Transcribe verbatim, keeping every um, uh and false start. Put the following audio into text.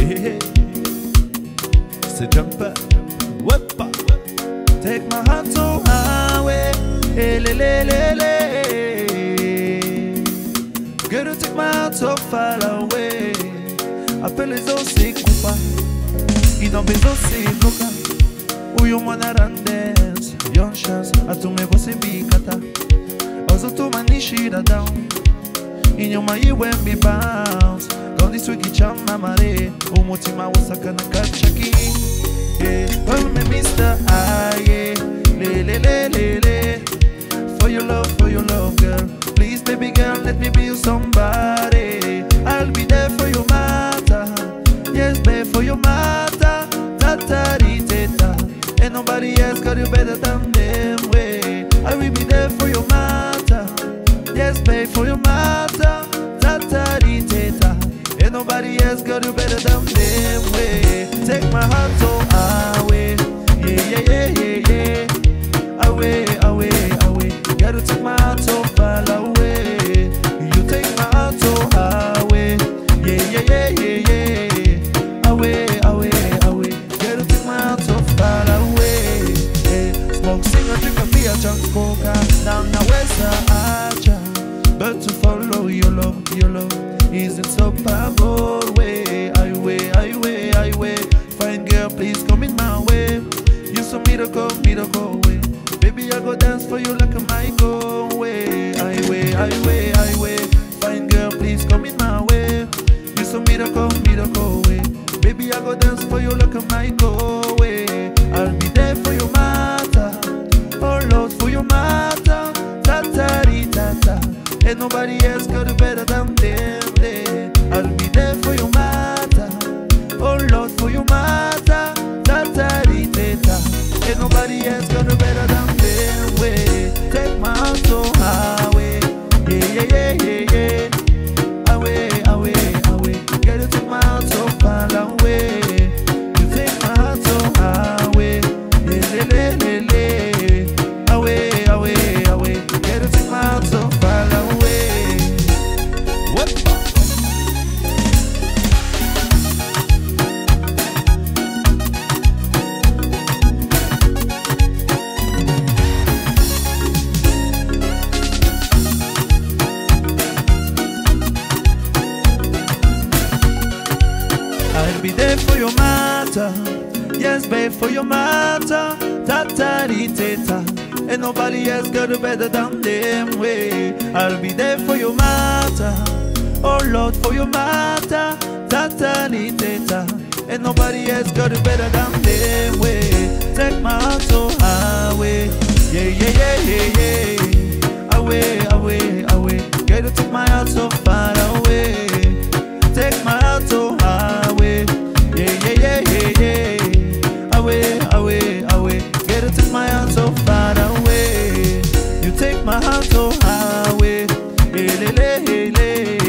yeah. C'est jumper, wepa. Take my heart so highway, hey, le, le, le, le. Girl, you take my heart so far away. Appelle les aussi coupa, ils n'ont besoin aussi coca. Ou you wanna run dance, yon chance, a tu me você bicata. Also tu manishida down, in your mind when me bounce. Gone this week each my mare, umutima wasaka na kachaki. Yeah, well me Mister I, yeah, le le le le le. For your love, for your love, girl. Please, baby girl, let me be somebody. I'll be there for your matter. Yes, babe, for your matter. Ta-ta-di-ta-ta. Ain't nobody else got you better than them way. I will be there for your matter. Yes, babe, for your matter. Ta-ta-di-ta-ta. Ain't nobody else got you better than them way. Take my heart so away. Yeah, yeah, yeah, yeah, yeah. Away, away, away. Gotta take my heart so far away. You take my heart so away. Yeah, yeah, yeah, yeah, yeah. Away, away, away. Gotta take my heart so far away. Hey, smoke, sing, and drink a beer, junk smoker. Down the west archer. But to follow your love, your love isn't so powerful way. I way, I way, I way. Fine girl, please come in my way. You some miracle, miracle way. Baby, I go dance for you like a Michael way. I way, I way, I way. Fine girl, please come in my way. You some miracle, miracle way. Baby, I go dance for you like a Michael way. I'll be there for your matter. Oh Lord, for your matter. Ta-ta-di-ta-ta. Ain't nobody else got it better than them. They. I'll be there for your matter. Oh Lord, for your matter. Ta-ta-di-ta-ta. Ain't nobody else got it better than them way. Take my heart so highway. Yeah, yeah, yeah, yeah, yeah. Away, away, away. Gotta take my heart so far away. You take my heart so highway. Yeah, le, le, le, le. Away, away, away. Gotta take my heart so far away. What? I'll be there for your matter. Yes, babe, for your matter. Ta-ta-di-ta-ta. Ain't nobody else got it better than them way. I'll be there for your matter. Oh Lord, for your matter. Ta-ta-di-ta-ta. Ain't nobody else got it better than them way. Take my heart so away. Yeah, yeah, yeah, yeah, yeah. Away, away, away. Gotta take my heart so far away. Take my heart so away. Yeah, yeah, yeah, yeah, yeah. Away, away, away. Gotta take my heart so far away. You take my heart so away. Hey, le, le, hey, le.